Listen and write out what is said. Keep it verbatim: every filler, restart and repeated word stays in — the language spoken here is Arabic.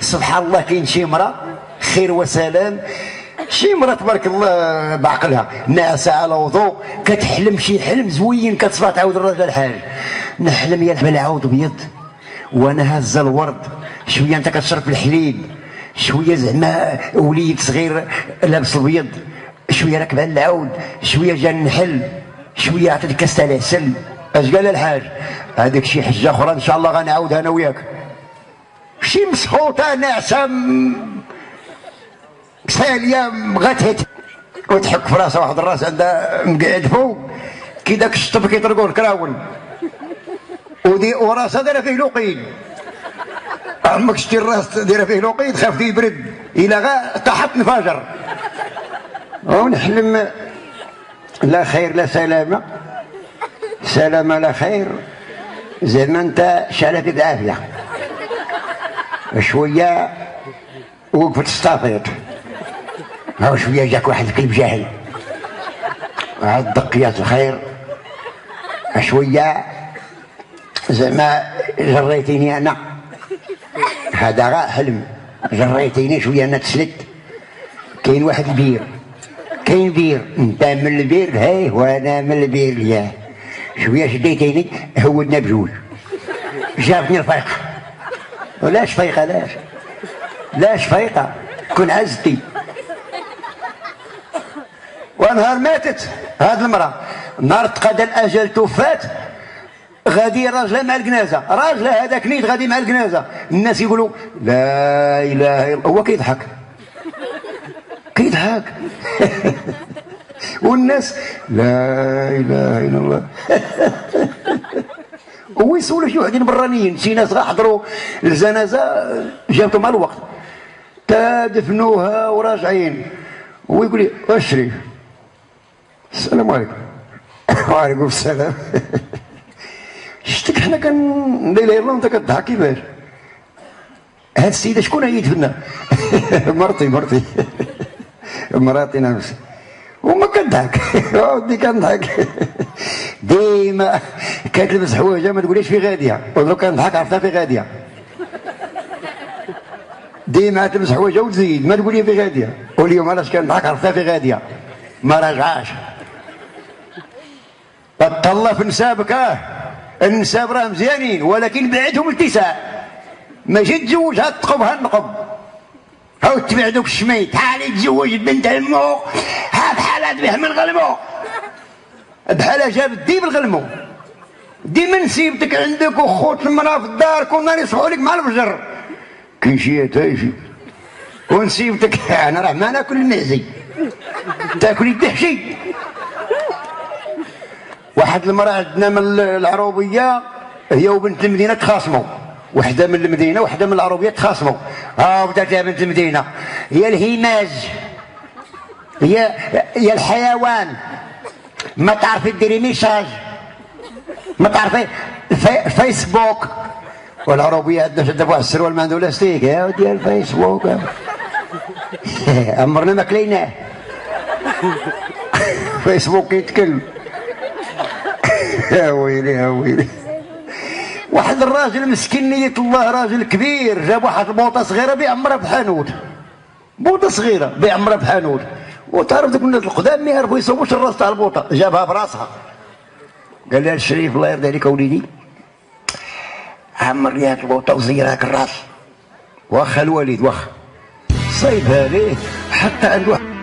سبحان الله كاين شي مرأة خير وسلام، شي مرة تبارك الله بعقلها ناعسة على وضوء، كتحلم شي حلم زوين، كتصبح تعاود الراجل الحاج نحلم يا بالعود ابيض وانا هازه الورد، شويه انت كتشرب الحليب، شويه زعما وليد صغير لابس الابيض، شويه راكب على العود، شويه جا النحل، شويه عطيتك كاس تاع العسل. اش قال الحاج؟ هذيك شي حجه اخرى ان شاء الله غنعاودها انا وياك. شي مسحوطه ناعسه ساليه غتهت وتحك في راسها واحد الراس عندها مقعد فوق كي داك الشطب كيطرقوا الكراون، ودي وراسها دايره فيه لوقيد. عمك شتي الراس دايره فيه لوقيد خاف يبرد الى غا تحت انفجر. ونحلم لا خير لا سلامه، سلامه لا خير، زعما انت شعلتي بعافيه شويه وقفت استافيط، ها شويه جاك واحد الكلب جاهل عاد دقيات الخير، شويه زعما جريتيني انا، هذا غا حلم جريتيني شويه انا تسلت. كاين واحد البير، كاين بير انت من البير هاي وانا من البير ياه، شويه شديتيني هودنا بجوج، جابني الفيقه. ولاش فيقه لاش لاش فيقه كون عزتي. ونهار ماتت هاد المراه، نهار تقضى الاجل توفات، غادي راجله مع الجنازه، راجله هذاك نيت غادي مع الجنازه، الناس يقولوا لا اله الا الله، هو كيضحك كيضحك والناس لا اله الا الله هو يسولوا شي وحدين برانيين، شي ناس غا حضروا الجنازه جابتهم مع الوقت تا دفنوها وراجعين، هو يقول لي واش شريف السلام عليكم. وعليكم السلام. شتك حنا كان لا اله الا الله وانت كتضحك كيفاش؟ هاد السيده شكون هي يدفنها؟ مرتي مرتي مراتي نفسي وما كنضحك. ودي كنضحك ديما كتلبس حوايجها ما تقوليش في غاديه، ودروك كنضحك عرفتها في غاديه. ديما تلبس حوايجها وتزيد ما تقولي في غاديه، واليوم علاش كنضحك عرفتها في غاديه ما راجعاش. تطلع في نسابك، اه النساب راه مزيانين ولكن بعدهم التساع، ماشي تزوجها تقبها النقب، هاو تبيع دوك الشميت، حالي تزوج بنت عمو ها بحال به من غلمو، بحال جاب الديب الغلمو. ديما نسيبتك عندك وخوت المراه في الدار كنا نصحوا لك مع الفجر، كاين شي تايجي ونسيبتك انا راه ما ناكل المعزي تاكلي الدحشي. واحد المراه عندنا من العروبيه هي وبنت المدينه تخاصموا، وحده من المدينه وحده من العروبيه تخاصموا، ها بدات يا بنت المدينه هي الهيماج، هي هي الحيوان، ما تعرفي ديري ميساج، ما تعرفي في فيسبوك. والعروبيه عندنا شد واحد السروال ما عنده لاستيك، يا ودي الفيسبوك عمرنا ما كليناه فيسبوك يتكلم. يا ويلي يا ويلي. واحد الراجل مسكين نية الله راجل كبير جاب واحد البوطه صغيره بيعمرها بحانوت، بوطه صغيره بيعمرها بحانوت، وتعرف دوك الناس القدام ما يعرفوا يصوبوش الراس تاع البوطه، جابها براسها قال لها الشريف الله يرضي عليك اوليدي عمر لي هاد البوطه وزير هاك الراس. واخا الوالد واخا صايبها ليه حتى عنده